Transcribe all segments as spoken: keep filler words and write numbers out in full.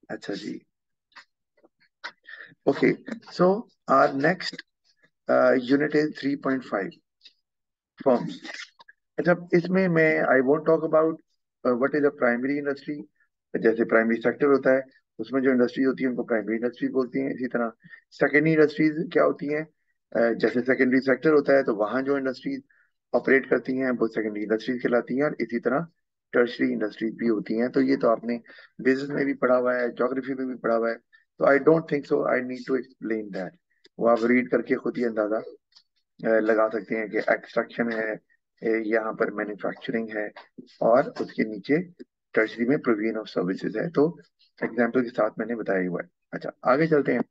अच्छा जी। Okay, so our next unit is three point five, firms. अच्छा, इसमें मैं I won't talk about what is a primary industry. जैसे primary sector होता है, उसमें जो इंडस्ट्रीज होती है उनको प्राइमरी इंडस्ट्रीज बोलती हैं। इसी तरह सेकेंडरी इंडस्ट्रीज क्या होती हैं? अ, जैसे सेकेंडरी सेक्टर होता है तो वहाँ जो इंडस्ट्रीज ऑपरेट करती हैं वो सेकेंडरी इंडस्ट्रीज कहलाती हैं, और इसी तरह टर्शरी इंडस्ट्रीज भी होती हैं। तो ये तो आपने बिजनेस में भी पढ़ा हुआ है, ज्योग्राफी में भी पढ़ा हुआ है। तो I don't think so I need to explain that. वो आप रीड करके खुद ही अंदाजा अ, लगा सकते हैं कि एक्सट्रैक्शन है, अ, यहाँ पर मैन्युफैक्चरिंग है, और उसके नीचे टर्शरी में प्रोविजन ऑफ सर्विसेज है। तो एग्जाम्पल के साथ मैंने बताया ही हुआ है। अच्छा, आगे चलते हैं।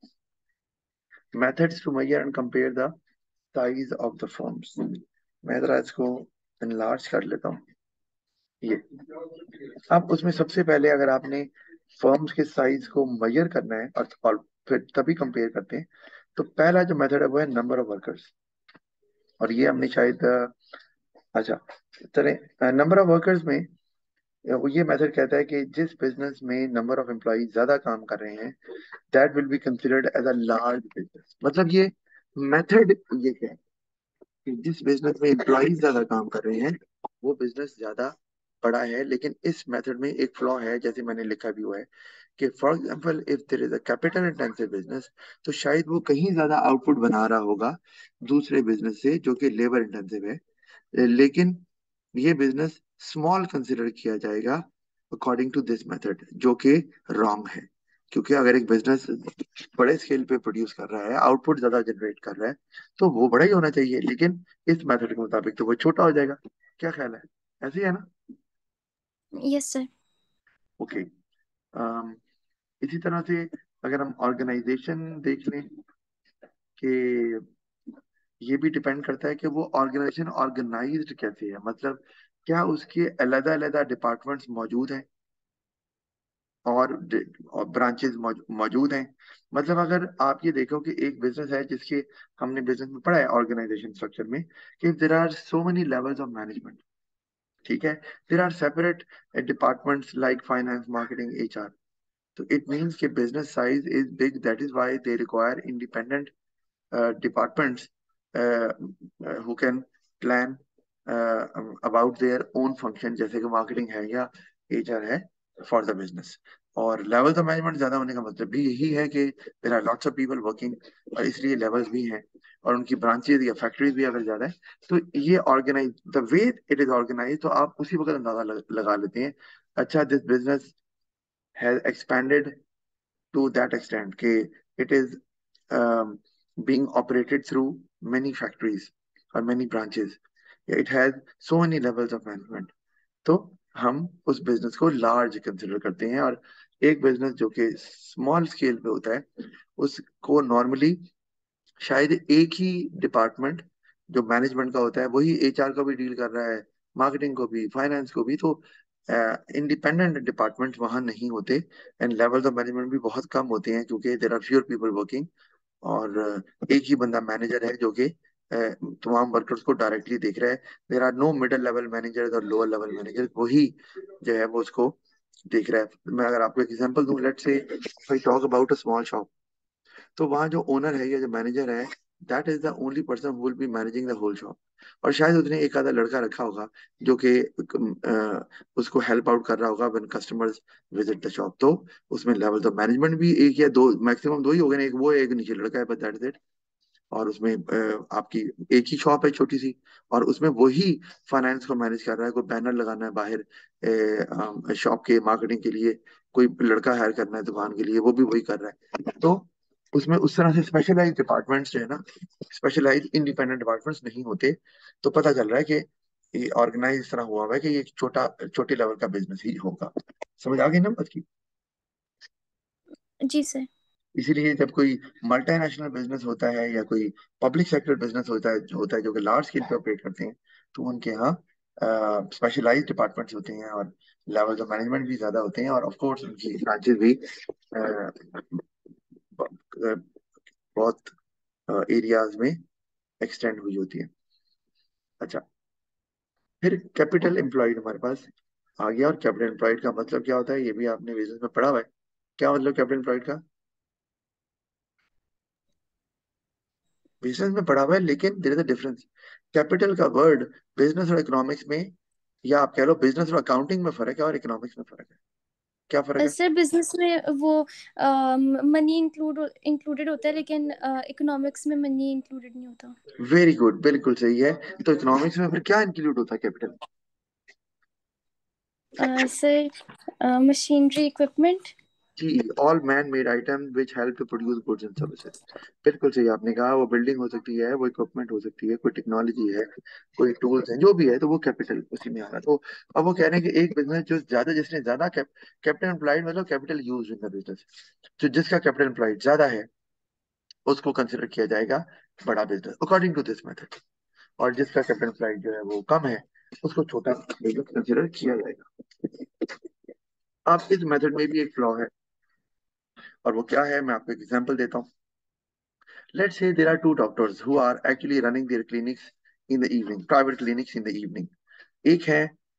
Methods to measure and compare the size of the firms. मैं जरा इसको इनलार्ज कर लेता हूँ। ये, अब उसमें सबसे पहले अगर आपने फर्म्स के साइज को मेजर करना है और, और फिर तभी कंपेयर करते हैं, तो पहला जो मेथड है वो है नंबर ऑफ वर्कर्स। और ये हमने शायद अ, अच्छा, चले, नंबर ऑफ वर्कर्स में वो ये मेथड कहता है कि जिस बिजनेस में नंबर ऑफ एम्प्लॉय ज्यादा काम कर रहे हैं, that will be considered as a large business. मतलब ये मेथड ये क्या है कि जिस बिजनेस में एम्प्लॉय ज्यादा काम कर रहे हैं वो बिजनेस ज्यादा बड़ा है। लेकिन इस मेथड में एक फ्लॉ है, जैसे मैंने लिखा भी हुआ है कि for example if there is a capital intensive business, तो शायद वो कहीं ज्यादा आउटपुट बना रहा होगा दूसरे बिजनेस से जो कि लेबर इंटेंसिव है। लेकिन ये बिजनेस स्मॉल कंसिडर किया जाएगा अकॉर्डिंग टू दिस मेथड, जो कि रॉन्ग है। क्योंकि अगर एक बिजनेस बड़े स्केल पे प्रोड्यूस कर रहा है, आउटपुट ज्यादा जनरेट कर रहा है, तो वो बड़ा ही होना चाहिए। लेकिन इस मेथड के मुताबिक तो वो छोटा हो जाएगा। क्या ख्याल है? ऐसे ही है ना? Yes sir. ओके। अम, इसी तरह से अगर हम ऑर्गेनाइजेशन देख लें कि ये भी डिपेंड करता है कि वो ऑर्गेनाइजेशन ऑर्गेनाइज्ड कैसे है। मतलब क्या उसके अलग अलग डिपार्टमेंट्स मौजूद हैं और ब्रांचेस मौजूद हैं। मतलब अगर आप ये देखो कि एक बिजनेस है जिसके, हमने बिजनेस में पढ़ा है ऑर्गेनाइजेशन स्ट्रक्चर में कि there are so many levels of management. ठीक है, there are separate departments like finance, marketing, HR. तो इट मीन्स कि business size is big, that is why they require independent departments who can plan about their own function, जैसे कि marketing है या HR है for the business. और levels of management ज्यादा होने का मतलब भी यही है कि there are lots of people working, और इसलिए लेवल्स भी हैं। और उनकी ब्रांचेज या फैक्ट्रीज भी अगर ज्यादा है, तो ये organise, the way it is organise, तो आप उसी वक्त अंदाजा लग, लगा लेते हैं। अच्छा, this business has expanded to that extent कि it is um, being operated through many factories or many branches. Yeah, it has so many levels of management. तो हम उस बिजनेस को लार्ज कंसिडर करते हैं। और एक बिजनेस जो कि स्मॉल स्केल पे होता है, उसको नॉर्मली शायद एक ही डिपार्टमेंट जो मैनेजमेंट का होता है वही एचआर को भी डील कर रहा है, मार्केटिंग को भी, फाइनेंस को भी। तो इंडिपेंडेंट डिपार्टमेंट वहां नहीं होते, एंड लेवल्स ऑफ मैनेजमेंट भी बहुत कम होते हैं क्योंकि there are fewer people working. और अ, एक ही बंदा मैनेजर है जो कि अ, तमाम वर्कर्स को डायरेक्टली देख रहा है। There are no middle level manager और लोअर लेवल मैनेजर, वही जो है वो उसको देख रहा है। मैं अगर आपको एक एग्जांपल दूं, let's say talk about a small shop, तो वहाँ जो ओनर है या जो मैनेजर है, that is the only person who will be managing the whole shop. और शायद उसने एक आधा लड़का रखा होगा जो कि अ, उसको हेल्प आउट कर रहा होगा when customers visit the shop. तो उसमें लेवल तो मैनेजमेंट भी एक या दो, मैक्सिमम दो ही हो गए ना, एक वो है, एक नीचे लड़का है, बस दैट इज इट। और उसमें अ, आपकी एक ही शॉप है छोटी सी, और उसमें वही फाइनेंस को मैनेज कर रहा है। कोई बैनर लगाना है बाहर शॉप के मार्केटिंग के लिए, कोई लड़का हायर करना है दुकान के लिए, वो भी वही कर रहा है। तो उसमें उस तरह से स्पेशलाइज डिपार्टमेंट्स जो है ना, स्पेशलाइज इंडिपेंडेंट डिपार्टमेंट्स नहीं होते। तो पता चल रहा है कि ये ऑर्गेनाइज इस तरह हुआ हुआ है कि ये एक छोटा, छोटे लेवल का बिजनेस ही होगा। समझ आ गई ना बात की? जी सर। इसीलिए जब कोई मल्टीनेशनल बिजनेस होता है या कोई पब्लिक सेक्टर बिजनेस होता है, जो होता है जो कि लार्ज स्केल पे ऑपरेट करते हैं, तो उनके यहाँ स्पेशलाइज्ड डिपार्टमेंट्स होते हैं, और लेवल्स ऑफ मैनेजमेंट भी ज्यादा होते हैं, और ऑफ कोर्स उनकी ब्रांचेस भी अ, ब- बहुत एरियाज में एक्सटेंड हुई होती है। अच्छा, फिर कैपिटल एम्प्लॉयड हमारे पास आ गया। और कैपिटल एम्प्लॉयड का मतलब क्या होता है, ये भी आपने बिजनेस में पढ़ा हुआ है। क्या मतलब कैपिटल एम्प्लॉयड का? बिजनेस में पढ़ा हुआ है, लेकिन there is a difference. Capital का वर्ड बिजनेस और इकोनॉमिक्स में, या आप कह लो बिजनेस और अकाउंटिंग में फर्क है और इकोनॉमिक्स में फर्क है। क्या फर्क अ, है? सर बिजनेस में वो मनी इंक्लूड इंक्लूडेड होता है, लेकिन इकोनॉमिक्स में मनी इंक्लूडेड नहीं होता। वेरी गुड, बिल्कुल सही है। तो इकोनॉमिक्स में फिर क्या इंक्लूड होता है capital? Uh, sir machinery equipment. जी, all man made item which help to produce goods and services. बिल्कुल सही आपने कहा। वो बिल्डिंग हो सकती है, वो इक्विपमेंट हो सकती है, कोई टेक्नोलॉजी है, कोई टूल्स हैं, जो भी है, तो वो कैपिटल उसी में आ रहा है। तो अब वो कह रहे हैं कि एक बिजनेस जो ज्यादा, जिसने ज्यादा कैपिटल एम्प्लॉयड, मतलब capital use in the business, तो जिसका कैपिटल एम्प्लॉयड ज्यादा है उसको कंसिडर किया जाएगा बड़ा business according to this method. और जिसका कैपिटल एम्प्लॉयड जो है वो कम है, उसको छोटा बिजनेस कंसिडर किया जाएगा। अब इस मेथड में भी एक फ्लॉ है, और वो क्या है, मैं आपको एक एग्जांपल देता हूँ। Let's say there are two doctors who are actually running their clinics in the evening, private clinics in the evening. एक है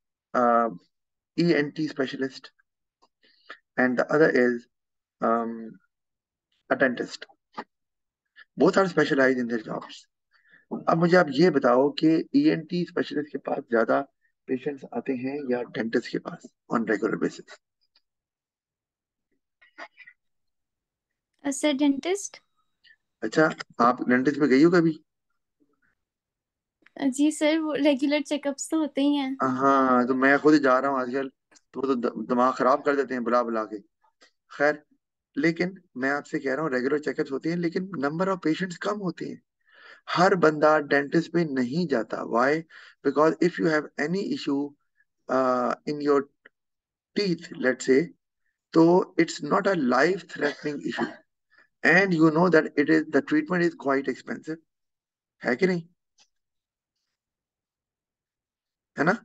E N T specialist and the other is um, a dentist. Both are specialized in their jobs. अब मुझे आप ये बताओ कि E N T specialist के पास ज्यादा पेशेंट्स आते हैं या डेंटिस्ट के पास on regular basis? Sir dentist. अच्छा, आप डेंटिस्ट में गई हो कभी? जी सर, वो रेगुलर चेकअप्स तो होते ही हैं। हाँ, तो मैं खुद ही जा रहा हूँ आजकल। तो वो तो द- दिमाग खराब कर देते हैं बुला बुला के। खैर, लेकिन मैं आपसे कह रहा हूँ रेगुलर चेकअप्स होते हैं, लेकिन नंबर ऑफ पेशेंट्स कम होते हैं। हर बंदा डेंटिस्ट पे नहीं जाता। Why? Because if you have any issue in your teeth, let's say, तो it's not a life threatening issue, and you know that it is the treatment is quite expensive, है कि नहीं? है ना?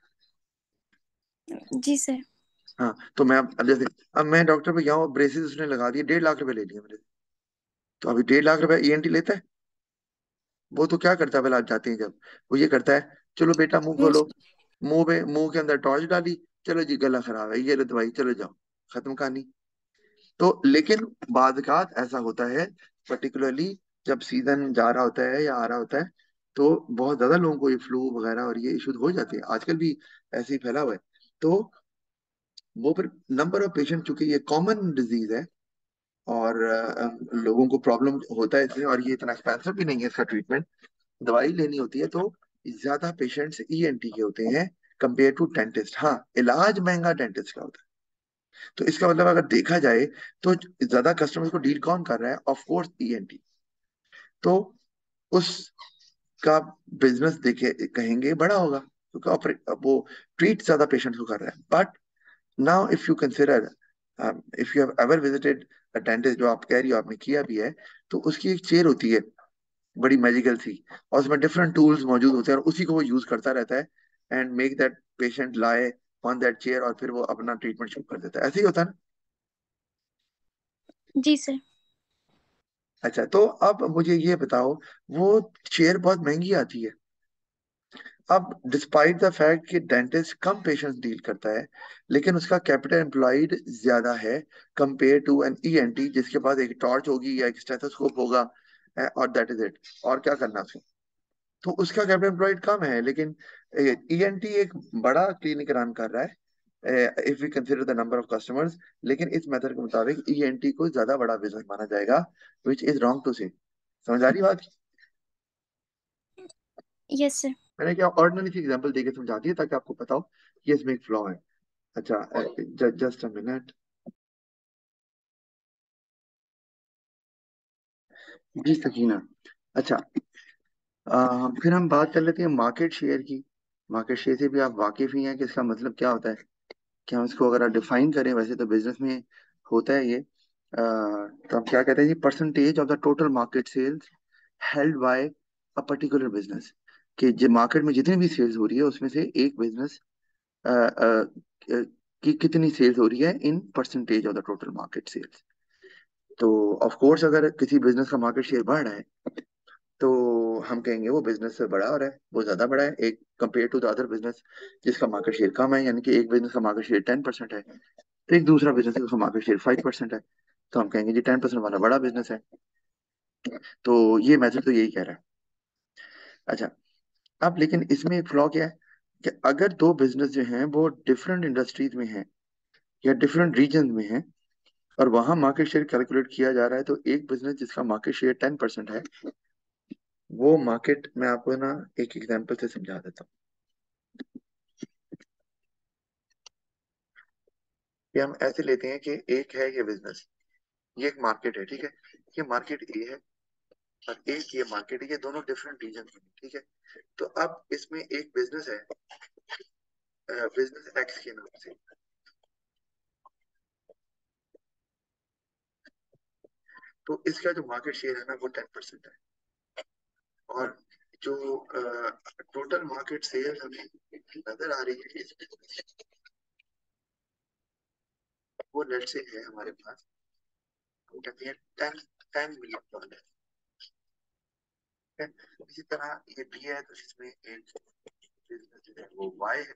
जी सर। हाँ, तो मैं अब अब जैसे, अब मैं डॉक्टर पे गया हूँ, ब्रेसेस उसने लगा दिए, डेढ़ लाख रुपए ले लिए मेरे से। तो अभी डेढ़ लाख रुपए ईएनटी लेता है? वो तो क्या करता है पहले, आप जाते हैं जब, वो ये करता है, चलो बेटा मुंह खोलो, मुंह पे, मुंह के अंदर टॉर्च डाली, चलो जी गला खराब है, ये लो दवाई, चलो जाओ, खत्म कहानी। तो लेकिन बाज़ ऐसा होता है, पर्टिकुलरली जब सीजन जा रहा होता है या आ रहा होता है, तो बहुत ज्यादा लोगों को ये फ्लू वगैरह और ये इश्यूज हो जाते हैं, आजकल भी ऐसे ही फैला हुआ है। तो वो फिर नंबर ऑफ पेशेंट, चूंकि ये कॉमन डिजीज है, और अ, लोगों को प्रॉब्लम होता है इसमें, और ये इतना एक्सपेंसिव भी नहीं है इसका ट्रीटमेंट, दवाई लेनी होती है, तो ज्यादा पेशेंट्स ईएनटी के होते हैं कंपेयर टू डेंटिस्ट। हाँ, इलाज महंगा डेंटिस्ट का होता है। तो इसका मतलब अगर देखा जाए, तो ज्यादा कस्टमर्स को डील कौन कर रहा है? Of course ENT. तो उसका बिजनेस देखे कहेंगे बड़ा होगा, क्योंकि ऑपरेट वो ट्रीट ज्यादा पेशेंट्स को कर रहा है। But now if you consider, if you have ever visited a dentist, जो आप कह रही हो आपने किया भी है, तो उसकी एक चेयर होती है, बड़ी मैजिकल सी, और उसमें डिफरेंट टूल्स मौजूद होते हैं, और उसी को वो यूज करता रहता है, and make that patient lie on that chair, और फिर वो अपना ट्रीटमेंट शुरू कर देता है। ऐसे ही होता है ना? जी सर। अच्छा, तो अब मुझे ये बताओ, वो चेयर बहुत महंगी आती है। अब डिस्पाइट द फैक्ट कि डेंटिस्ट कम पेशेंट्स डील करता है, लेकिन उसका कैपिटल एम्प्लॉयड ज्यादा है कंपेयर टू एन ईएनटी, जिसके पास एक टॉर्च होगी या एक स्टेथोस्कोप होगा, eh, और दैट इज इट, और क्या करना उसको। तो उसका कैपिटल एम्प्लॉयड कम है, लेकिन ईएनटी एक बड़ा क्लिनिक रन कर रहा है if we consider the number of customers. लेकिन इस मेथड के मुताबिक ईएनटी को ज्यादा बड़ा बिजनेस माना जाएगा, विच इज रॉन्ग टू से। समझ आ रही बात? Yes sir. मैंने क्या ऑर्डिनरी सी एग्जांपल देके समझा दिया, ताकि आपको पता हो कि इसमें एक फ्लॉ है। अच्छा, जस्ट अ मिनट। जी सकीना। अच्छा, अ, फिर हम बात कर लेते हैं मार्केट शेयर की। मार्केट शेयर से भी आप वाकिफ ही हैं कि इसका मतलब क्या होता है? कि हम इसको अगर डिफाइन करें, वैसे तो बिजनेस में होता है ये, अ, तो हम क्या कहते हैं जी, percentage of the total market sales held by a particular business. कि जो मार्केट में जितनी भी सेल्स हो रही है, उसमें से एक बिजनेस की कितनी सेल्स हो रही है in percentage of the total market sales. तो ऑफ कोर्स अगर किसी बिजनेस का मार्केट शेयर बढ़ रहा है, तो हम कहेंगे वो बिजनेस से बड़ा हो रहा है, वो ज्यादा बड़ा है एक compare to the other business जिसका मार्केट शेयर कम है। यानी कि एक बिजनेस का मार्केट शेयर टेन परसेंट है, तो एक दूसरा बिजनेस है उसका मार्केट शेयर फाइव परसेंट है, तो हम कहेंगे जी टेन परसेंट वाला बड़ा बिजनेस है। तो ये मेथड तो यही कह रहा है। अच्छा, अब लेकिन इसमें एक फ्लॉ क्या है कि अगर दो बिजनेस जो हैं वो डिफरेंट इंडस्ट्रीज में हैं या डिफरेंट रीजन में हैं और वहां मार्केट शेयर कैलकुलेट किया जा रहा है, तो एक बिजनेस जिसका मार्केट शेयर टेन परसेंट है, वो मार्केट में आपको ना एक एग्जांपल से समझा देता हूँ कि हम ऐसे लेते हैं कि एक है ये बिजनेस, ये एक मार्केट है, ठीक है, ये मार्केट ए है और एक ये मार्केट है, ये दोनों डिफरेंट रीजन में हैं, ठीक है। तो अब इसमें एक बिजनेस है, बिजनेस एक्स के नाम से, तो इसका जो मार्केट शेयर है ना वो टेन परसेंट है। और जो टोटल मार्केट शेयर हमें नजर आ रही है इस business की, वो लेट से है हमारे पास, हम कहते हैं टेन टेन मिलियन डॉलर है। इसी तरह ये बी है, तो इसमें एक बिजनेस जो है वो वाई है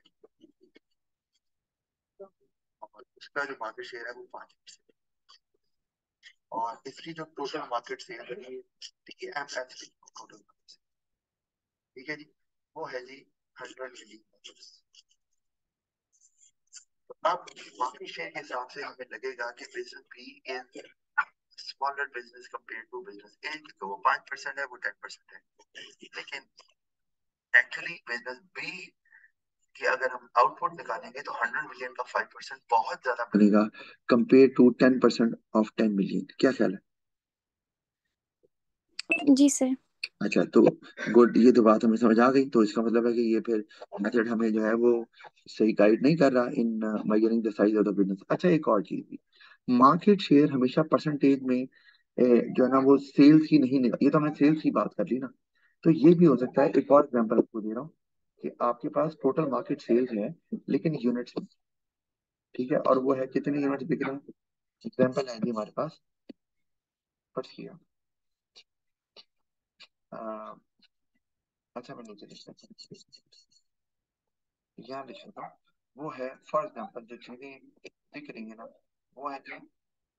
और उसका जो मार्केट शेयर है वो पांच परसेंट, और इसकी जो टोटल मार्केट शेयर है टी एम एच टोटल, ठीक है जी, वो है जी हंड्रेड मिलियन। तो अब मार्केट शेयर के हिसाब से हमें लगेगा कि business B is smaller business compare to business A, क्योंकि वो पांच परसेंट है, वो टेन परसेंट है। लेकिन एक्चुअली बिजनेस बी की अगर हम आउटपुट निकालेंगे तो हंड्रेड मिलियन का फाइव परसेंट बहुत ज्यादा बनेगा compare to ten percent of ten million. क्या ख्याल है? जी सर। अच्छा, तो गुड, ये तो बात हमें समझ आ गई। तो इसका मतलब है कि ये फिर मेथड हमें जो है वो सही गाइड नहीं कर रहा in measuring the size of the business. अच्छा, एक और चीज भी, मार्केट शेयर हमेशा परसेंटेज में ए, जो है ना वो सेल्स की नहीं निकल, ये तो हमने सेल्स की बात कर ली ना, तो ये भी हो सकता है। एक और एग्जांपल आपको दे रहा हूँ कि आपके पास टोटल मार्केट सेल्स है लेकिन यूनिट्स, ठीक है, और वो है कितने यूनिट्स बिक रहे हैं। एग्जांपल है जी हमारे पास, फर्स्ट किया, अ, अच्छा मैं नीचे लिख लेता हूँ, यहाँ लिख लेता हूँ, वो है फॉर एग्जांपल जो चीजें दिख रही है ना, वो है कि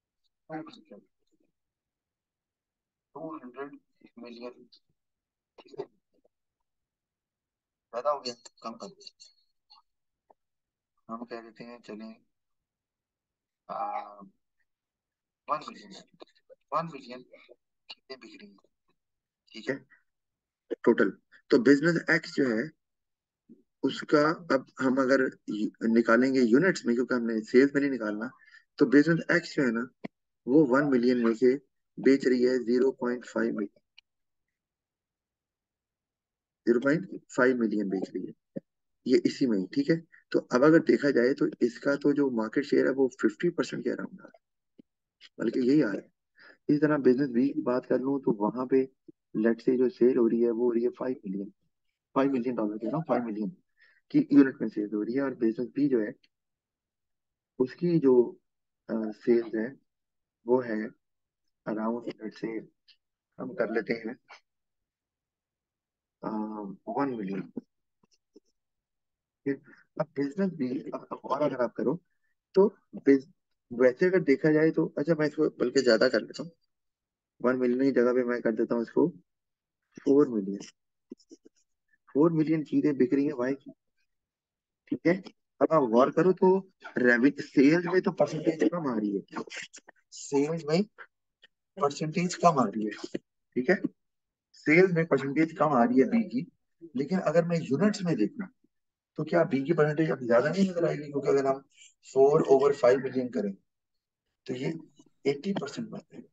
टू हंड्रेड मिलियन, ठीक है, ज्यादा हो गया, कम कर, हम कह देते हैं चलें वन मिलियन, वन मिलियन चीजें बिक रही हैं, ठीक है, टोटल। तो बिजनेस एक्स जो है उसका, अब हम अगर यू- निकालेंगे यूनिट्स में, क्योंकि हमने सेल्स में नहीं निकालना, तो बिजनेस एक्स जो है ना वो वन मिलियन में से बेच रही है zero point five million, zero point five million बेच रही है, ये इसी में ही, ठीक है। तो अब अगर देखा जाए तो इसका तो जो मार्केट शेयर है वो फिफ्टी परसेंट के अराउंड आ रहा है, बल्कि यही आ रहा है। इसी तरह बिजनेस बी की बात कर लूँ तो वहां पे लेट से जो सेल हो रही है वो हो रही है five million, five million dollar के ना, फाइव मिलियन की यूनिट में सेल हो रही है, और बिजनेस बी जो है उसकी जो सेल्स है वो है अराउंड लेट से, हम कर लेते हैं वन मिलियन। अब बिजनेस बी, अब अब और अगर आप करो तो बिज- वैसे अगर देखा जाए तो, अच्छा मैं इसको बल्कि ज्यादा कर लेता हूँ, वन मिलियन की जगह पे मैं कर देता हूँ इसको फोर मिलियन, फोर मिलियन चीजें बिक रही है भाई, ठीक है। अब आप गौर करो तो रेवेन्यू सेल्स में तो परसेंटेज कम आ रही है, सेल्स में परसेंटेज कम आ रही है, ठीक है, सेल्स में परसेंटेज कम आ रही है बी की। लेकिन अगर मैं यूनिट्स में देखूं तो क्या बी की परसेंटेज अब ज्यादा नहीं नजर आएगी, क्योंकि अगर हम फोर ओवर फाइव मिलियन करें तो ये एट्टी परसेंट बनते हैं।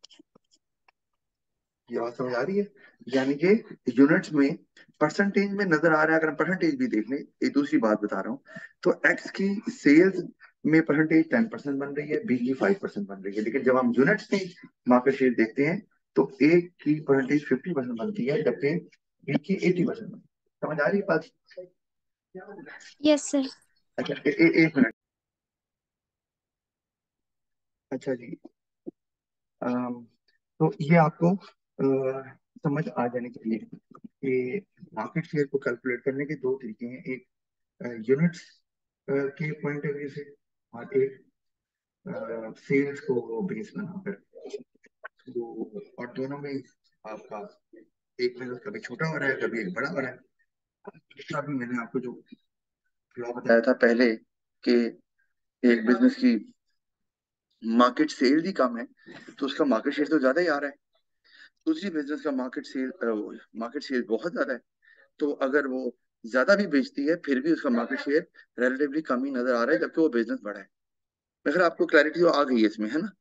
ये बात समझ आ रही है? यानी कि यूनिट्स में परसेंटेज में नजर आ रहा है, अगर हम परसेंटेज भी देख लें, एक दूसरी बात बता रहा हूँ, तो एक्स की सेल्स में परसेंटेज टेन परसेंट बन रही है, बी की फाइव परसेंट बन रही है, लेकिन जब हम यूनिट्स में मार्केट शेयर देखते हैं तो ए की परसेंटेज फिफ्टी परसेंट बनती है जबकि बी की एटी परसेंट बनती है। समझ आ रही है बात? Yes sir. अच्छा, ए, ए, एक मिनट। अच्छा जी, अम, तो ये आपको अ, समझ आ जाने के लिए कि मार्केट शेयर को कैलकुलेट करने के दो तरीके हैं, एक यूनिट्स के पॉइंट ऑफ व्यू से और एक सेल्स को बेस बनाकर। तो और दोनों में आपका एक बिजनेस कभी छोटा हो रहा है, कभी एक बड़ा हो रहा है। अभी मैंने आपको जो फ्लॉ बताया था पहले कि एक बिजनेस की मार्केट सेल ही कम है तो उसका मार्केट शेयर तो ज्यादा ही आ रहा है। दूसरी बिजनेस का मार्केट सेल मार्केट शेयर बहुत ज्यादा है, तो अगर वो ज्यादा भी बेचती है फिर भी उसका मार्केट शेयर रिलेटिवली कम ही नजर आ रहा है, जबकि वो बिजनेस बड़ा है। अगर आपको क्लैरिटी तो आ गई है इसमें, है ना?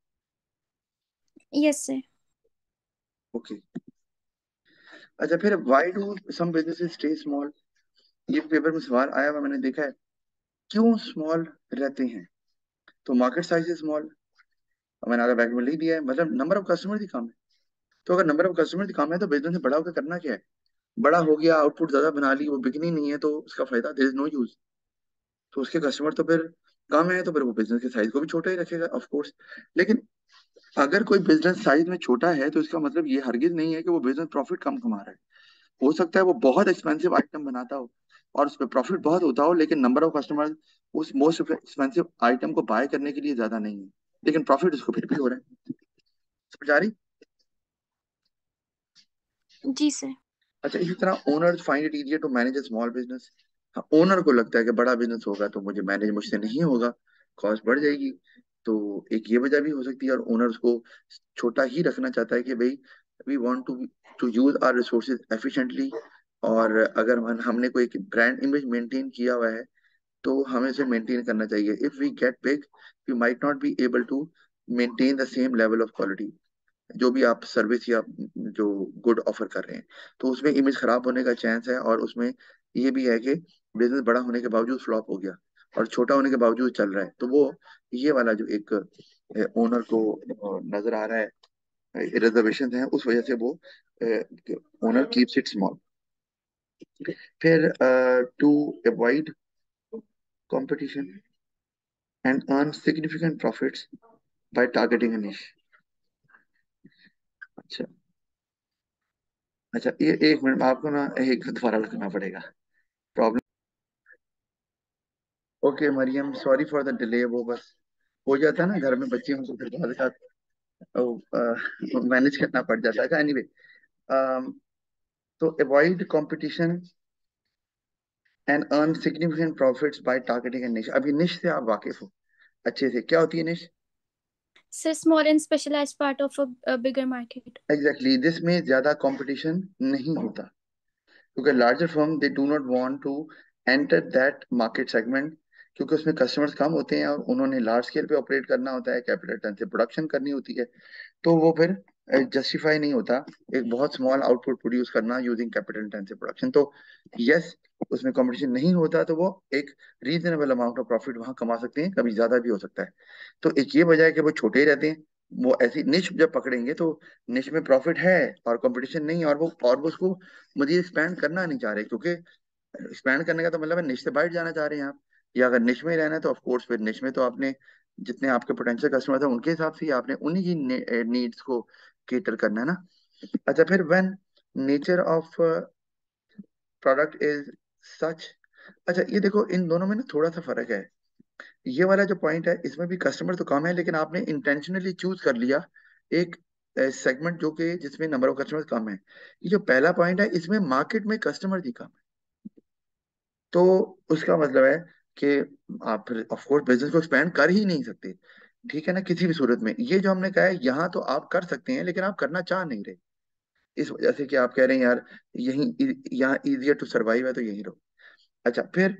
Yes sir. ओके। अच्छा, फिर why do some businesses stay small? ये पेपर में सवाल आया हुआ मैंने देखा है, क्यों स्मॉल रहते हैं? तो मार्केट साइज इज स्मॉल, मैंने आगे बैक में लिख दिया है, मतलब नंबर ऑफ कस्टमर ही कम है। तो अगर नंबर ऑफ कस्टमर कम है तो बिजनेस में बड़ा होकर करना क्या है? बड़ा हो गया, आउटपुट ज्यादा बना ली, वो बिकनी नहीं है तो उसका फायदा, देयर इज नो यूज। तो उसके कस्टमर तो फिर कम है, तो फिर वो बिजनेस के साइज को भी छोटा ही रखेगा ऑफ कोर्स। लेकिन अगर कोई बिजनेस साइज में छोटा है तो इसका मतलब ये हरगिज नहीं है कि वो बिजनेस प्रॉफिट कम कमा रहा है। हो सकता है वो बहुत एक्सपेंसिव आइटम बनाता हो और उस पर प्रॉफिट बहुत होता हो, लेकिन नंबर ऑफ कस्टमर उस मोस्ट एक्सपेंसिव आइटम को बाय करने के लिए ज्यादा नहीं है, लेकिन प्रॉफिट उसको फिर भी हो रहा है। समझ आ रही? जी सर। अच्छा, इसी तरह owners find it easier to manage a small business. Owner को लगता है कि बड़ा बिजनेस होगा तो मुझे मैनेज मुझसे नहीं होगा, कॉस्ट बढ़ जाएगी। तो एक ये वजह भी हो सकती है, और ओनर्स को छोटा ही रखना चाहता है कि भाई we want to to use our resources efficiently. और अगर हम हमने कोई ब्रांड इमेज मेंटेन किया हुआ है तो हमें उसे मेंटेन करना चाहिए। If we get big we might not be able to maintain the same level of quality, जो भी आप सर्विस या जो गुड ऑफर कर रहे हैं, तो उसमें इमेज खराब होने का चांस है। और उसमें ये भी है कि बिजनेस बड़ा होने के बावजूद फ्लॉप हो गया और छोटा होने के बावजूद चल रहा है, तो वो ये वाला जो एक ओनर को अ, नजर आ रहा है रिजर्वेशन है, उस वजह से वो ओनर कीप्स इट स्मॉल। फिर to avoid competition and earn significant profits by targeting a niche. अच्छा। अच्छा, ये एक मिनट आपको ना एक दोबारा लिखना पड़ेगा, problem. Okay Maryam, sorry for the delay, वो बस हो जाता है ना घर में बच्चे हों तो फिर बहुत साथ मैनेज करना पड़ जाता है। एनीवे, तो avoid competition and earn significant profits by targeting and niche. अभी निश से आप वाकिफ हो अच्छे से, क्या होती है niche? Sir small and specialised part of a bigger market. Exactly exactly, जिसमें ज्यादा कंपटीशन नहीं होता, क्योंकि larger firm they do not want to enter that market segment, क्योंकि उसमें कस्टमर्स कम होते हैं और उन्होंने लार्ज स्केल पे ऑपरेट करना होता है, कैपिटल इंटेंसिव प्रोडक्शन करनी होती है। तो वो फिर जस्टिफाई नहीं होता एक बहुत स्मॉल आउटपुट प्रोड्यूस करना यूजिंग कैपिटल इंटेंसिव प्रोडक्शन। तो यस, उसमें कंपटीशन नहीं होता तो वो एक रीजनेबल अमाउंट ऑफ प्रॉफिट वहां कमा सकते हैं, कभी ज्यादा भी हो सकता है। तो एक ये वजह है कि वो छोटे ही रहते हैं। वो ऐसी निश जब पकड़ेंगे तो निश में प्रॉफिट है और कंपटीशन नहीं है, और वो और वो उसको मजीद एक्सपैंड करना नहीं चाह रहे, क्योंकि एक्सपैंड करने का तो मतलब है निश से बाहर जाना चाह रहे हैं आप। या अगर निश में ही रहना है तो ऑफ कोर्स फिर निश में तो आपने जितने आपके पोटेंशियल कस्टमर है उनके हिसाब से ही आपने उन्हीं की नीड्स को केटर करना है ना। अच्छा, फिर when nature of product is such. अच्छा, ये देखो इन दोनों में ना थोड़ा सा फर्क है। ये वाला जो पॉइंट है इसमें भी कस्टमर तो कम है, लेकिन आपने इंटेंशनली चूज कर लिया एक सेगमेंट जो कि जिसमें नंबर ऑफ कस्टमर कम है। ये जो पहला पॉइंट है इसमें मार्केट में कस्टमर ही कम है, तो उसका मतलब है कि आप फिर ऑफ कोर्स बिजनेस को एक्सपैंड कर ही नहीं सकते। ठीक है ना, किसी भी सूरत में। ये जो हमने कहा है यहाँ तो आप कर सकते हैं लेकिन आप करना चाह नहीं रहे, इस वजह से कि आप कह रहे हैं यार यहीं यहाँ इजियर टू सर्वाइव है तो यहीं रहो। अच्छा, फिर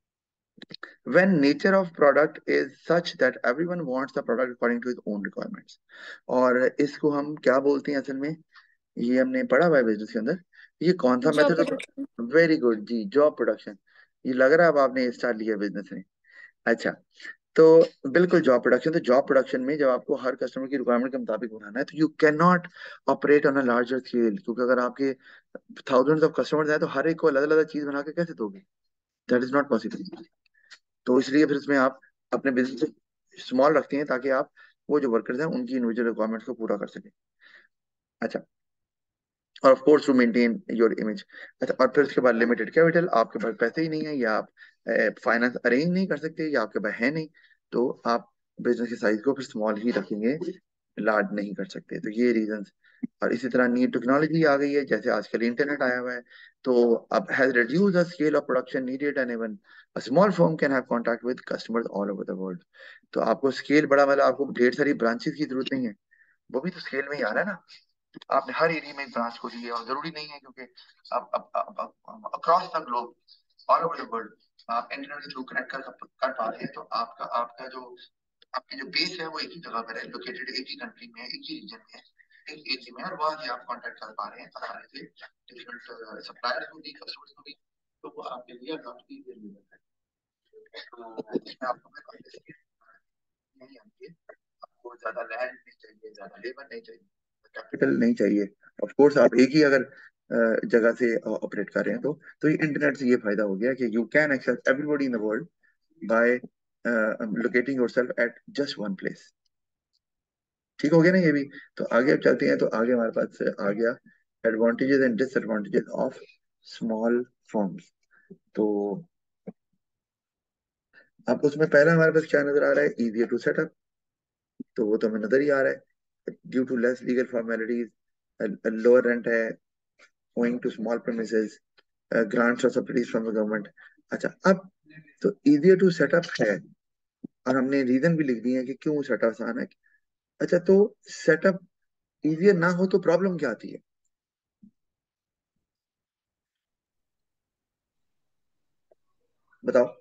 when nature of product is such that everyone wants the product according to his own requirements। और इसको हम क्या बोलते हैं असल में? ये हमने पढ़ा हुआ है बिजनेस के अंदर। ये कौन सा job method? Production. Very good जी, जॉब प्रोडक्शन। ये लग रहा है अब आपने स्टार्ट लिया बिजनेस में। अच्छा, तो बिल्कुल जॉब प्रोडक्शन। तो जॉब प्रोडक्शन में जब आपको हर कस्टमर की रिक्वायरमेंट के मुताबिक बनाना है तो you can not operate on a larger scale, क्योंकि अगर आपके थाउजेंड्स ऑफ कस्टमर्स हैं तो हर एक को अलग अलग चीज बना के कैसे दोगे? That is not possible. तो इसलिए फिर इसमें आप अपने बिजनेस स्मॉल रखते हैं ताकि आप वो जो वर्कर्स हैं उनकी इंडिविजुअल रिक्वायरमेंट्स को पूरा कर सकें। अच्छा, और of course to maintain your image. अच्छा, और फिर उसके बाद लिमिटेड कैपिटल, आपके पास पैसे ही नहीं है, या आप फाइनेंस अरेंज नहीं कर सकते, या आपके पास है नहीं, तो आप बिजनेस के साइज को फिर स्मॉल ही रखेंगे, लार्ज नहीं कर सकते। तो ये रीजंस। और इसी तरह न्यू टेक्नोलॉजी आ गई है, जैसे आजकल इंटरनेट आया हुआ है, तो अब has reduce the scale of production needed and even a small firm can have contact with customers all over the world. तो आपको स्केल बड़ा, मतलब आपको ढेर सारी ब्रांचेस की जरूरत नहीं है, वो भी तो स्केल में ही आ रहा है ना। आपने हर एरिया में एक ब्रांच खोली है, और जरूरी नहीं है, क्योंकि अब अब across the globe, all over the world, आप इंटरनेट के थ्रू कनेक्ट कर कर पा रहे हैं। तो आपका आपका जो आपकी जो बेस है वो एक ही जगह पर है, लोकेटेड एक ही कंट्री में है, एक ही रीजन में है, एक एरिया में है, और वहां से आप कांटेक्ट कर पा रहे हैं आसानी से डिफरेंट सप्लायर्स को भी, कस्टमर्स को भी। तो वो आपके लिए काफी इजी हो जाता है। तो इसमें आपको कोई कॉम्प्लेक्सिटी नहीं आती है। आपको ज्यादा लैंड नहीं चाहिए, ज्यादा लेबर नहीं चाहिए, कैपिटल नहीं चाहिए। ऑफ कोर्स आप एक ही अगर अ, जगह से ऑपरेट कर रहे हैं, तो तो ये इंटरनेट से ये फायदा हो गया कि you can access everybody in the world by locating yourself at just one place. ठीक हो गया ना ये भी। तो आगे अब चलते हैं, तो आगे हमारे पास आ गया advantages and disadvantages of small firms. तो अब उसमें पहला हमारे पास क्या नजर आ रहा है, इजियर टू सेटअप। तो वो तो हमें नजर ही आ रहा है, due to less legal formalities, lower rent है, owing to small premises, uh, grants or subsidies from the government। अच्छा, अब तो easier to set up है, और हमने रीजन भी लिख दिए हैं कि क्यों सेटअप आसान है। अच्छा, तो सेटअप इजियर ना हो तो प्रॉब्लम क्या आती है, बताओ।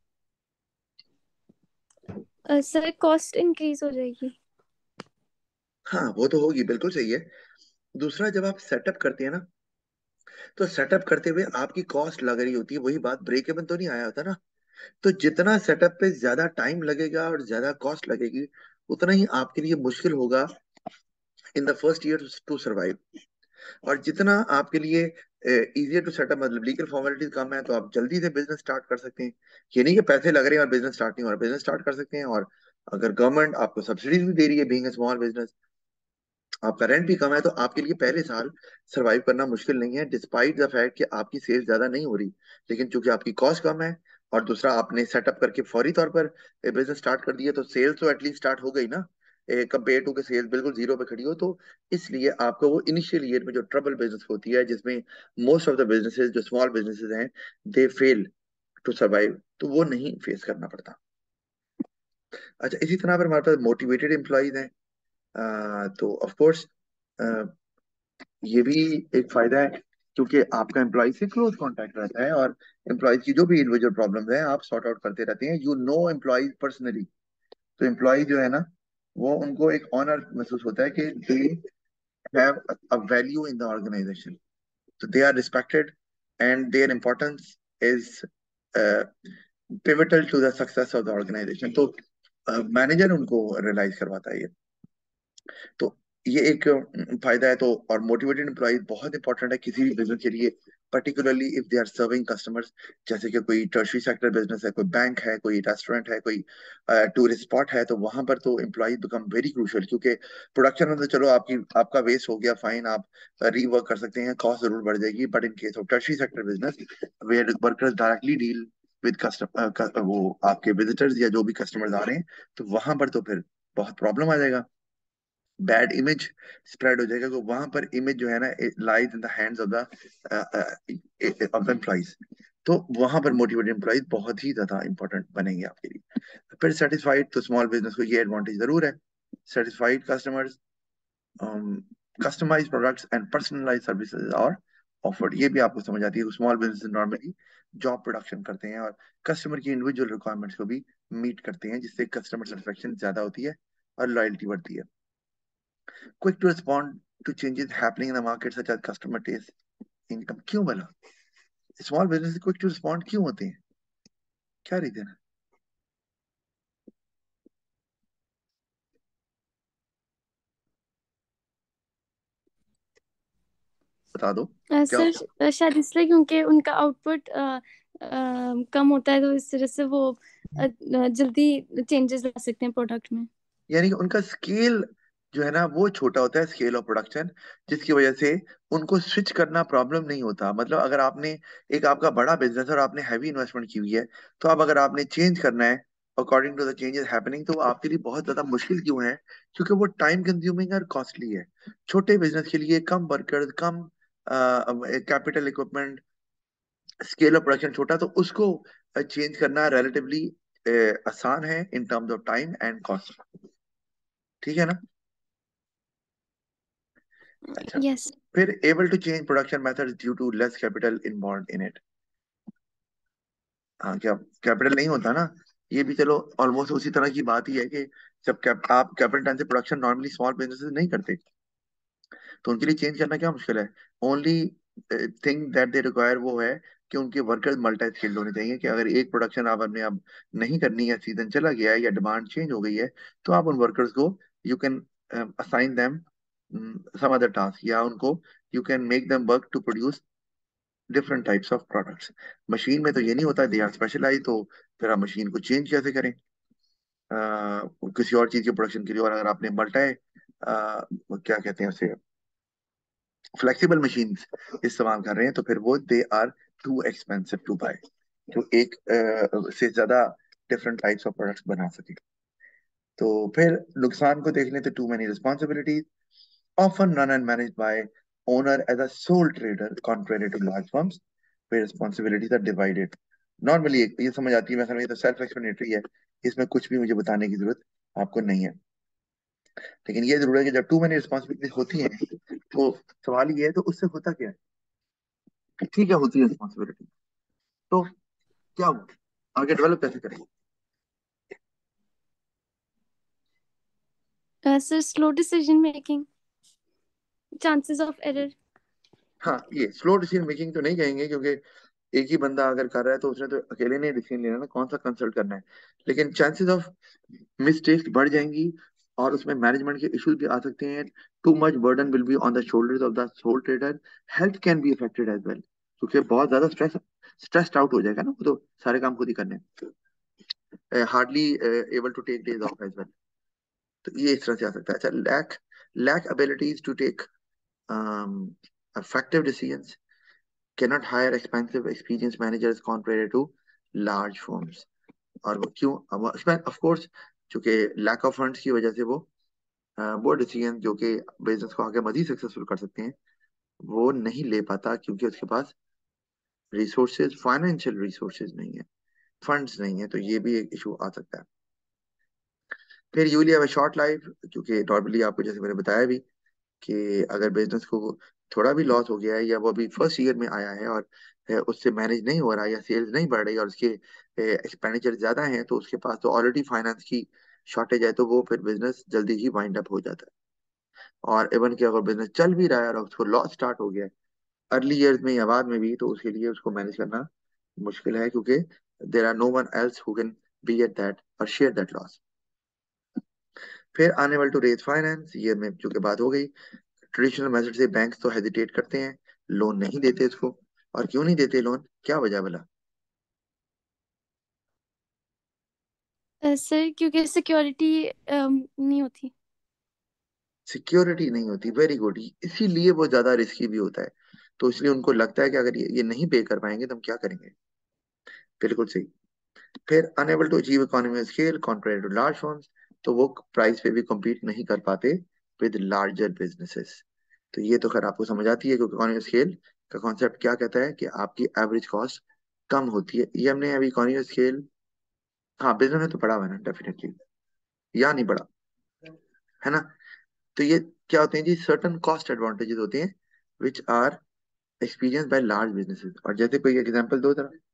सर कॉस्ट इंक्रीज हो जाएगी। हाँ, वो तो होगी, बिल्कुल सही है। दूसरा, जब आप सेटअप करते हैं ना, तो सेटअप करते हुए आपकी कॉस्ट लग रही होती है, वही बात, ब्रेक इवन तो नहीं आया होता ना। तो जितना सेटअप पे ज्यादा टाइम लगेगा और ज्यादा कॉस्ट लगेगी, उतना ही आपके लिए मुश्किल होगा in the first year to survive. और जितना आपके लिए इजियर टू सेटअप, मतलब लीगल फॉर्मेलिटीज कम है, तो आप जल्दी से बिजनेस स्टार्ट कर सकते हैं। ये नहीं कि पैसे लग रहे हैं और बिजनेस स्टार्ट नहीं हो रहा, बिजनेस स्टार्ट कर सकते हैं। और अगर गवर्नमेंट आपको सब्सिडीज भी दे रही है, बीइंग अ स्मॉल बिजनेस, आपका रेंट भी कम है, तो आपके लिए पहले साल सरवाइव करना मुश्किल नहीं है, डिस्पाइट द फैक्ट कि आपकी सेल्स ज्यादा नहीं हो रही। लेकिन चूंकि आपकी कॉस्ट कम है, और दूसरा आपने सेटअप करके फौरी तौर पर बिजनेस स्टार्ट कर दिया, तो सेल्स तो एटलीस्ट स्टार्ट हो गई ना, कंपेयर टू के सेल्स बिल्कुल जीरो पे खड़ी हो। तो इसलिए आपको वो इनिशियल ईयर में जो ट्रबल बिजनेस होती है, जिसमें मोस्ट ऑफ द बिजनेसेस जो स्मॉल बिजनेसेस हैं, दे फेल टू सर्वाइव, तो वो नहीं फेस करना पड़ता। अच्छा, इसी तरह पर हमारे पास मोटिवेटेड एम्प्लॉयज हैं। अ, तो ऑफ कोर्स ये भी एक फायदा है, क्योंकि आपका एम्प्लॉय से क्लोज कांटेक्ट रहता है, और एम्प्लॉयज की जो भी इंडिविजुअल प्रॉब्लम्स हैं आप सॉर्ट आउट करते रहते हैं, यू नो एम्प्लॉयज पर्सनली। तो एम्प्लॉय जो है ना, वो उनको एक ऑनर महसूस होता है कि they have a value in the organisation, so they are respected, and their importance is uh, pivotal to the success of the organization। तो मैनेजर उनको रियलाइज करवाता है ये। तो ये एक अ, फायदा है। तो और मोटिवेटेड एम्प्लॉय बहुत इंपॉर्टेंट है किसी भी बिजनेस के लिए, particularly if they are serving customers. जैसे कि कोई टर्शरी सेक्टर बिजनेस है, कोई बैंक है, कोई रेस्टोरेंट है, कोई टूरिस्ट स्पॉट है, तो वहां पर तो एम्प्लॉय बिकम वेरी क्रूशियल। क्योंकि प्रोडक्शन में तो चलो आपकी आपका वेस्ट हो गया, फाइन, आप रीवर्क कर सकते हैं, कॉस्ट जरूर बढ़ जाएगी, but in case of tertiary sector business, where workers directly deal with customer, वो आपके विजिटर्स या जो भी कस्टमर्स आ रहे हैं, तो वहां पर तो फिर बहुत प्रॉब्लम आ जाएगा, बैड इमेज स्प्रेड हो जाएगा। तो वहां पर इमेज जो है ना, lies in the hands of the of the employees. तो वहां पर मोटिवेटेड एम्प्लॉइज बहुत ही ज्यादा इंपॉर्टेंट बनेंगे आपके लिए। फिर सेटिस्फाइड, तो स्मॉल बिजनेस को ये एडवांटेज जरूर है, satisfied customers, customised products and personalised services are offered. ये भी आपको समझ आती है, small business normally job production करते हैं, और कस्टमर की इंडिविजुअल रिक्वायरमेंट्स को भी मीट करते हैं, जिससे कस्टमर सेटिस्फेक्शन ज्यादा होती है और लॉयल्टी बढ़ती है। quick to respond to changes happening in the market such as customer taste, income। क्यों बना small business quick to respond क्यों होते हैं, क्या रीजन है, बता दो क्या होता सर शायद इसलिए क्योंकि उनका आउटपुट कम होता है, तो इस तरह से वो अ, अ, जल्दी चेंजेस ला सकते हैं प्रोडक्ट में। है। यानी कि उनका स्केल जो है ना वो छोटा होता है, स्केल ऑफ प्रोडक्शन, जिसकी वजह से उनको स्विच करना प्रॉब्लम नहीं होता। मतलब अगर आपने एक आपका बड़ा बिजनेस है और आपने हैवी इन्वेस्टमेंट की हुई है, तो अब अगर आपने चेंज करना है according to the changes happening, तो वो आपके लिए बहुत ज्यादा मुश्किल क्यों है? क्योंकि वो टाइम कंज्यूमिंग और कॉस्टली है। छोटे बिजनेस के लिए कम वर्कर्स, कम capital equipment, scale of production छोटा, तो उसको चेंज करना रिलेटिवली आसान है in terms of time and cost. ठीक है ना? अच्छा। यस। फिर able to change production methods due to less capital involve in it. हाँ, क्या कैपिटल नहीं होता ना, ये भी चलो ऑलमोस्ट उसी तरह की बात ही है कि जब कैप, आप capital intensive production normally small businesses नहीं करते, तो उनके लिए चेंज करना क्या मुश्किल है? Only thing that they require वो है कि उनके वर्कर्स मल्टी स्किल्ड होने चाहिए, कि अगर एक प्रोडक्शन आपने अब नहीं करनी है, सीजन चला गया है या डिमांड चेंज हो गई है, तो आप उन वर्कर्स को you can assign them some other task, या उनको you can make them work to produce different types of products. Machine में तो ये नहीं होता, दे आर स्पेशलाइज, तो फिर आप मशीन को चेंज कैसे करें अ, किसी और चीज के प्रोडक्शन के लिए? और अगर आपने मल्टी क्या कहते हैं उसे, फ्लेक्सिबल मशीन्स इस्तेमाल कर रहे हैं, तो फिर वो they are too expensive to buy, जो एक अ, से ज्यादा डिफरेंट टाइप्स ऑफ प्रोडक्ट्स बना सके। तो फिर नुकसान को देख लें तो too many responsibilities often run and managed by owner as a sole trader contrary to large firms where responsibilities are divided. Normally ये समझ आती है, मैं समझ, ये तो सेल्फ एक्सप्लेनेटरी है, इसमें कुछ भी मुझे बताने की जरूरत आपको नहीं है। लेकिन ये जरूर है कि जब टू मेनी रिस्पॉन्सिबिलिटीज होती हैं, तो सवाल ये है तो उससे होता क्या है? ठीक है, होती है रिस्पॉन्सिबिलिटी, तो क्या हुआ, आगे डेवलप कैसे करेंगे? Sir slow decision making, chances of error. हाँ, ये स्लो डिसीजन मेकिंग तो नहीं कहेंगे, क्योंकि एक ही बंदा अगर कर रहा है तो उसने तो अकेले नहीं डिसीजन लेना ना, कौन सा कंसल्ट करना है। लेकिन चांसेस ऑफ मिस्टेक्स बढ़ जाएंगी, और उसमें मैनेजमेंट के इश्यूज भी आ सकते हैं। Too much burden will be on the shoulders of the sole trader. Health can be affected as well, क्योंकि बहुत ज्यादा स्ट्रेस स्ट्रेस्ड आउट हो जाएगा ना, वो तो सारे काम खुद ही करने, hardly able to take days off as well. तो ये इस तरह से आ सकता है। अच्छा, lack lack abilities to take effective decisions, cannot hire expensive experienced managers contrary to large firms। और वो क्यों? अब इसमें ऑफ कोर्स, चूंकि लैक ऑफ फंड्स की वजह से वो अ, वो डिसीजन जो कि बिजनेस को आगे मजीद सक्सेसफुल कर सकते हैं, वो नहीं ले पाता, क्योंकि उसके पास रिसोर्सेज, फाइनेंशियल रिसोर्सेज नहीं है, फंड्स नहीं है। तो ये भी एक इशू आ सकता है। फिर you will have a short life, क्योंकि नॉर्मली आपको जैसे मैंने बताया भी कि अगर बिजनेस को थोड़ा भी लॉस हो गया है, या वो अभी फर्स्ट ईयर में आया है और अ, उससे मैनेज नहीं हो रहा है, या सेल्स नहीं बढ़ रही और उसके एक्सपेंडिचर ज्यादा हैं, तो उसके पास तो ऑलरेडी फाइनेंस की शॉर्टेज है, तो वो फिर बिजनेस जल्दी ही वाइंड अप हो जाता है। और इवन कि अगर बिजनेस चल भी रहा है और उसको लॉस स्टार्ट हो गया है अर्ली ईयर्स में या बाद में भी, तो उसके लिए उसको मैनेज करना मुश्किल है, क्योंकि there are no one else who can be at that or share that loss. फिर अनेबल टू रेज फाइनेंस, ये में चूंकि बात हो गई, ट्रेडिशनल मेथड से बैंक्स तो हेजिटेट करते हैं, लोन नहीं देते इसको। और क्यों नहीं देते लोन, क्या वजह भला? सर क्योंकि सिक्योरिटी नहीं होती। सिक्योरिटी नहीं होती, वेरी गुड, इसीलिए वो ज्यादा रिस्की भी होता है। तो इसलिए उनको लगता है कि अगर ये, ये नहीं पे कर पाएंगे तो हम क्या करेंगे। बिल्कुल सही। फिर unable to achieve economy of scale contrary to large firms, तो वो प्राइस पे भी compete नहीं कर पाते विद लार्जर बिजनेसेस। तो ये तो खैर आपको समझ आती है, क्योंकि इकोनॉमी ऑफ स्केल का कॉन्सेप्ट क्या कहता है कि आपकी एवरेज कॉस्ट कम होती है। ये हमने अभी इकोनॉमी ऑफ स्केल, हाँ, बिजनेस में तो पढ़ा हुआ है ना डेफिनेटली, या नहीं पढ़ा, है ना? तो ये क्या होते हैं जी, सर्टन कॉस्ट एडवांटेजेस होते हैं which are experience by large businesses. और जैसे कोई एग्जांपल दो जरा।